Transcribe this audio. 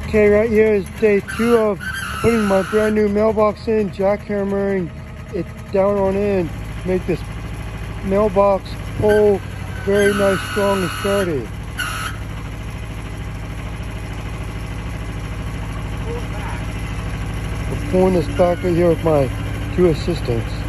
Okay, right here is day 2 of putting my brand new mailbox in, jackhammering it down on in, make this mailbox pole very nice, strong, and sturdy. I'm pulling this back right here with my 2 assistants.